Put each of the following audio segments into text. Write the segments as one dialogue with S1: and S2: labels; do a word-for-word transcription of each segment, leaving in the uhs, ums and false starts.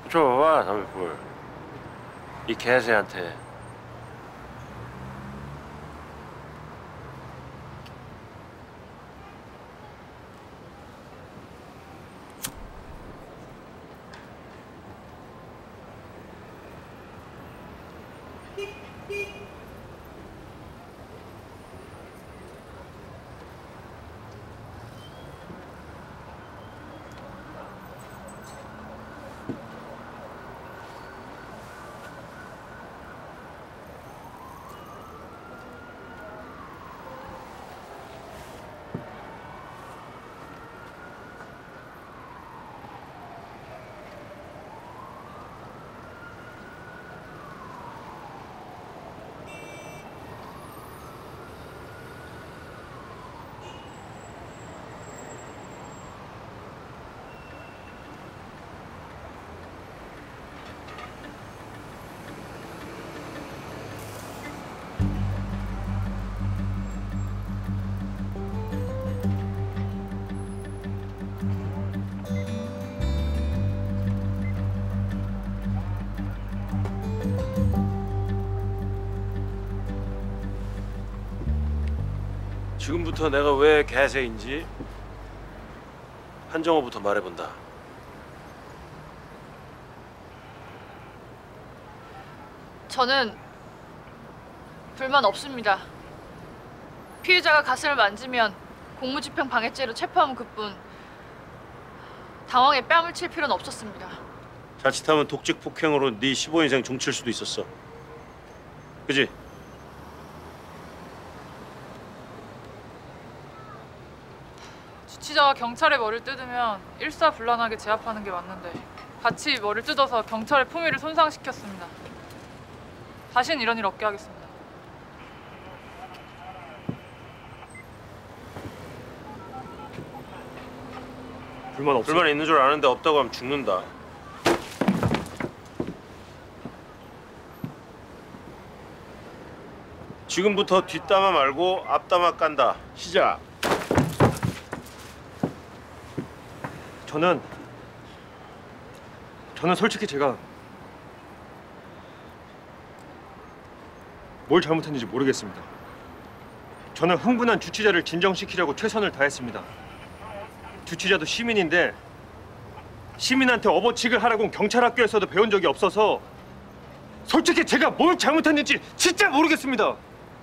S1: 줘봐 삼백불. 이 개새한테. 지금부터 내가 왜 개새인지 한정호부터 말해본다.
S2: 저는 불만 없습니다. 피해자가 가슴을 만지면 공무집행 방해죄로 체포하면 그뿐 당황에 뺨을 칠 필요는 없었습니다.
S1: 자칫하면 독직 폭행으로 네 십오 인생 종칠 수도 있었어. 그지?
S3: 주치자가 경찰의 머리를 뜯으면 일사불란하게 제압하는 게 맞는데 같이 머리를 뜯어서 경찰의 품위를 손상시켰습니다. 다신 이런 일 없게 하겠습니다.
S1: 불만 없어. 불만 있는 줄 아는데 없다고 하면 죽는다. 지금부터 뒷담화 말고 앞담화 깐다. 시작.
S4: 저는 저는 솔직히 제가 뭘 잘못했는지 모르겠습니다. 저는 흥분한 주치자를 진정시키려고 최선을 다했습니다. 주치자도 시민인데 시민한테 업어치기를 하라고는 경찰 학교에서도 배운 적이 없어서 솔직히 제가 뭘 잘못했는지 진짜 모르겠습니다.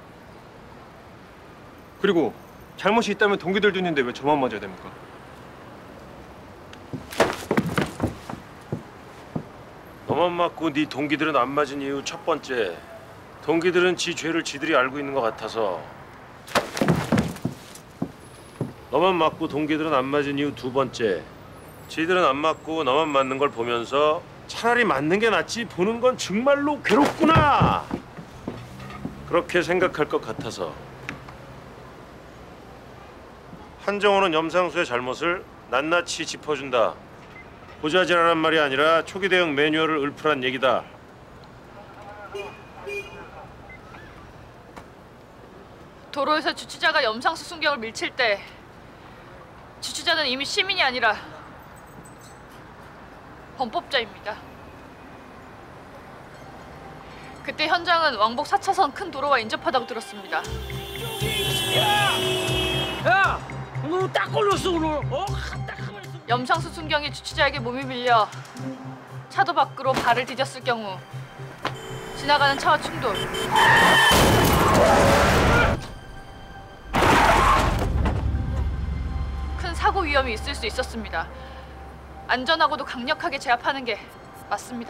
S4: 그리고 잘못이 있다면 동기들도 있는데 왜 저만 맞아야 됩니까?
S1: 너만 맞고 네 동기들은 안 맞은 이유 첫 번째, 동기들은 지 죄를 지들이 알고 있는 것 같아서. 너만 맞고 동기들은 안 맞은 이유 두 번째, 지들은 안 맞고 너만 맞는 걸 보면서 차라리 맞는 게 낫지 보는 건 정말로 괴롭구나 그렇게 생각할 것 같아서. 한정호는 염상수의 잘못을 낱낱이 짚어준다. 고자질하란 말이 아니라 초기 대응 매뉴얼을 읊으란 얘기다.
S2: 도로에서 주치자가 염상수 순경을 밀칠 때 주치자는 이미 시민이 아니라 범법자입니다. 그때 현장은 왕복 사 차선 큰 도로와 인접하다고 들었습니다.
S5: 야! 너 딱 걸렸어 오늘. 어? 딱 걸렸어.
S2: 염상수 순경이 주치자에게 몸이 밀려 차도 밖으로 발을 디뎠을 경우 지나가는 차와 충돌, 큰 사고 위험이 있을 수 있었습니다. 안전하고도 강력하게 제압하는 게 맞습니다.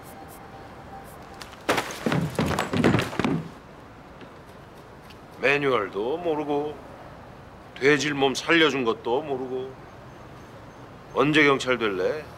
S1: 매뉴얼도 모르고 돼질 몸 살려준 것도 모르고 언제 경찰 될래?